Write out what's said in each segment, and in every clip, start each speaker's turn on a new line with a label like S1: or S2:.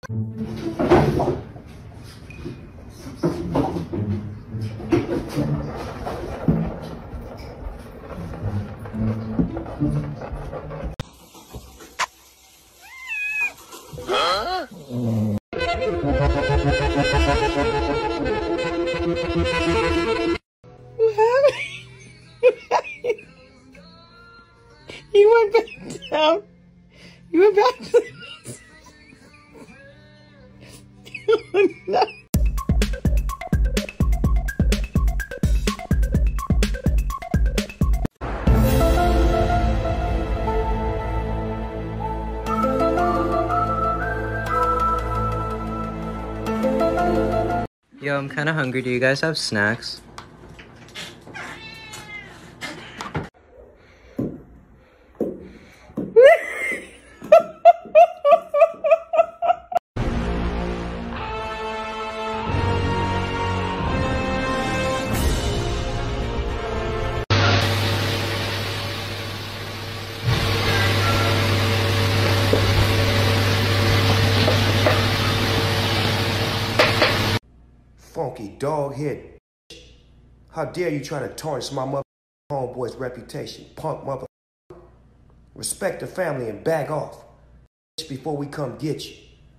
S1: Huh?
S2: What happened? You went back down. You went back to oh, no.
S3: Yo, I'm kind of hungry. Do you guys have snacks?
S4: Funky dog-head. How dare you try to tarnish my mother homeboy's reputation, punk mother. Respect the family and back off before we come get you.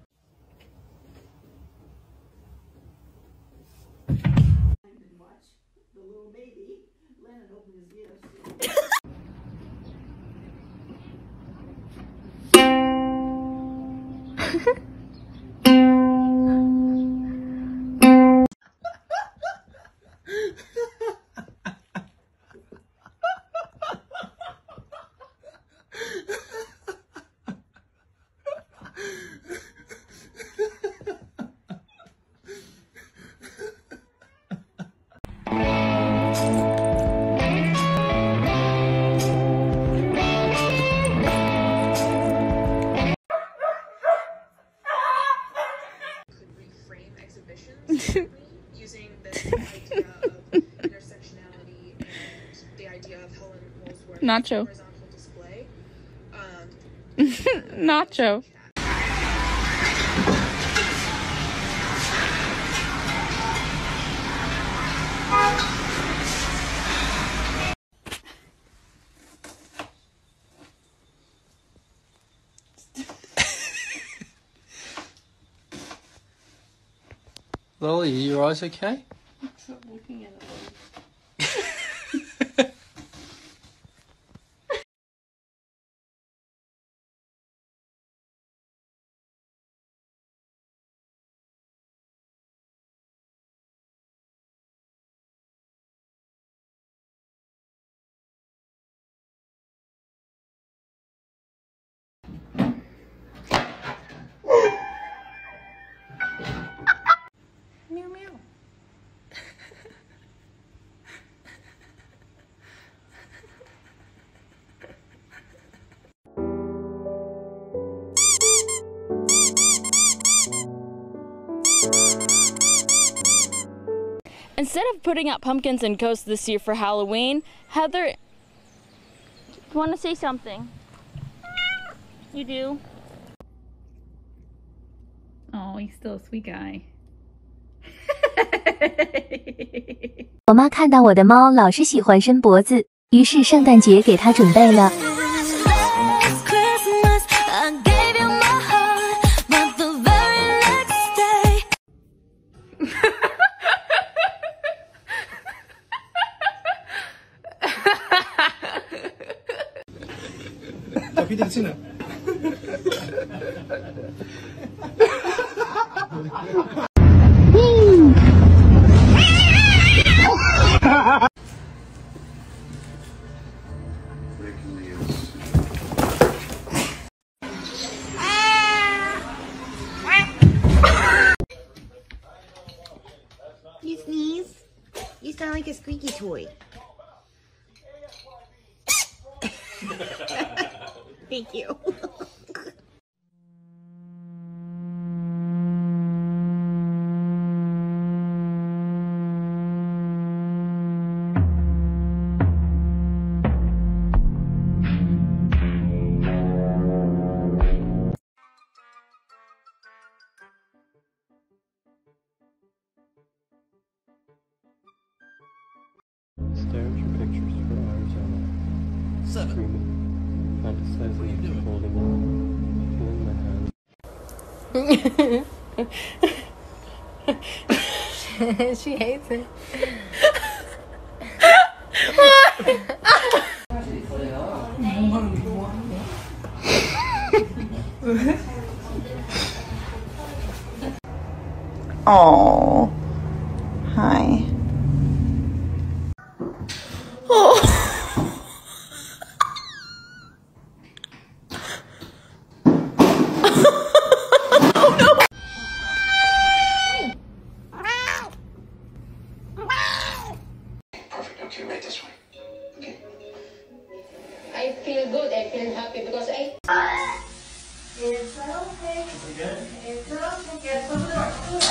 S5: Using this idea of intersectionality and the idea of Helen Woolsworth's
S6: Nacho.
S5: horizontal display.
S6: Nacho.
S2: Lily, your eyes okay?
S6: Stop looking at it. Meow meow.
S7: Instead of putting out pumpkins and ghosts this year for Halloween, Heather, you want to say something? You do?
S6: Oh, he's still a sweet guy.
S8: 我妈看到我的猫老是喜欢伸脖子，于是圣诞节给它准备了。
S2: Tapi di sini.
S9: You sneeze? You sound like a squeaky toy. Thank you.
S3: Stare at your pictures for hours on end.
S1: 7.
S3: Dreaming, fantasizing,
S1: What are you doing?
S3: holding on, feeling my hand.
S2: She hates it. Oh, hi. Oh.
S4: Perfect. Okay, right this way. Okay.
S10: I feel good. I feel happy because I.
S9: It's okay. It's okay. Get to the door.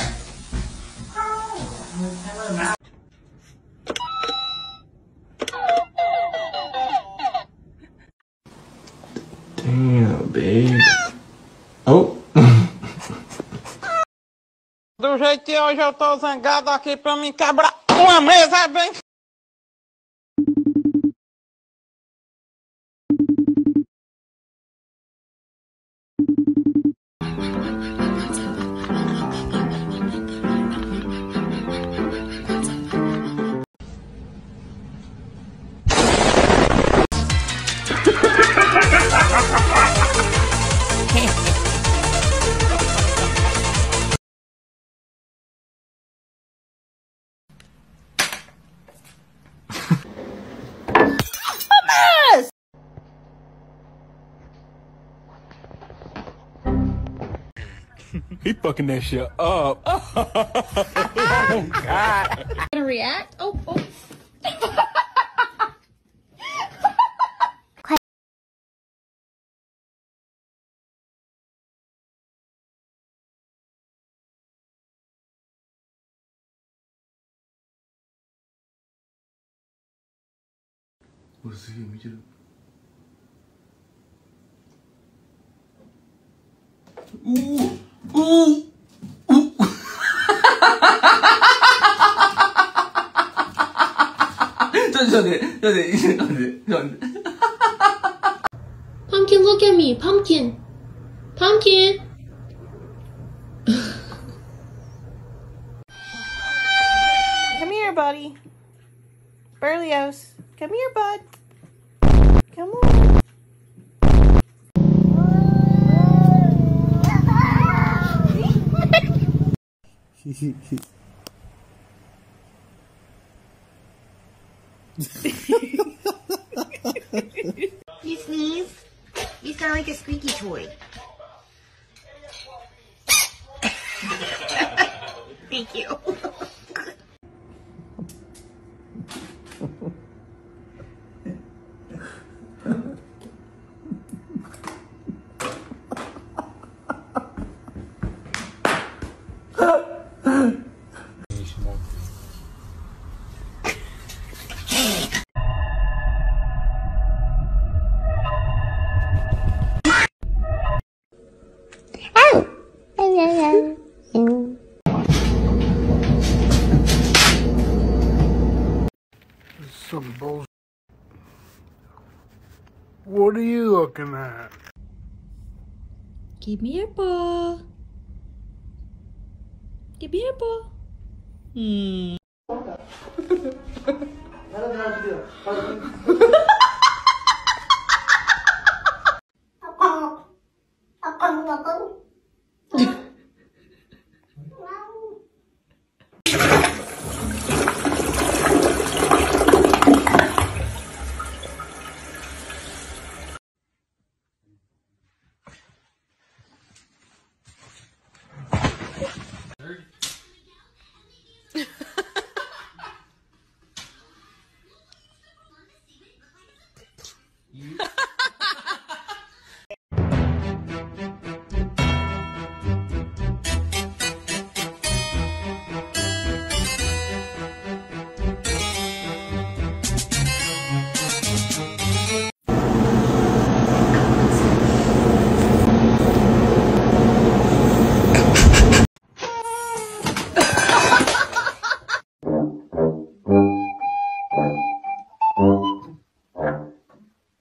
S2: Damn, babe. Oh.
S11: Do jeito que hoje eu tô zangado aqui pra me quebrar uma mesa bem.
S1: He fucking that shit up. Oh, God.
S6: Gonna react? Oh.
S1: What does he me do? Ooh, ooh, ooh.
S10: Pumpkin, look at me. Pumpkin. Pumpkin.
S2: Come here, buddy. Berlioz. Come here, bud. Come on.
S9: You sneeze? You sound like a squeaky toy. Thank you.
S1: Some bullshit. What are you looking at?
S6: Give me your ball. Give me your ball.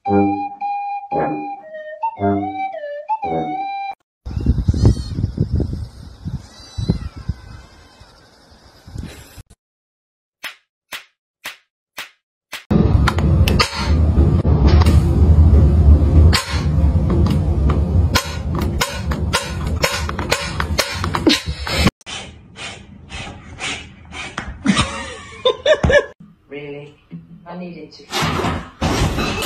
S9: Really? I needed to.